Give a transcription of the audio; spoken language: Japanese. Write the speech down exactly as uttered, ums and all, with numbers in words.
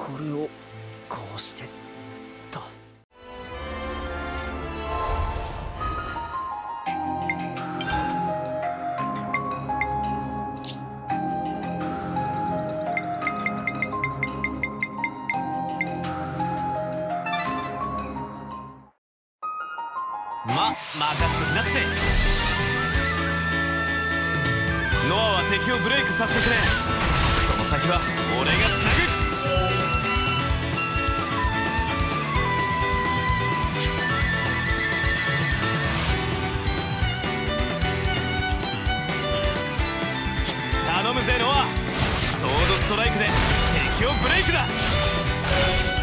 これをこうしてと。 ま、任せときなって。ノアは敵をブレイクさせてくれ。その先は俺がつなぐ。頼むぜノア。ソードストライクで敵をブレイクだ。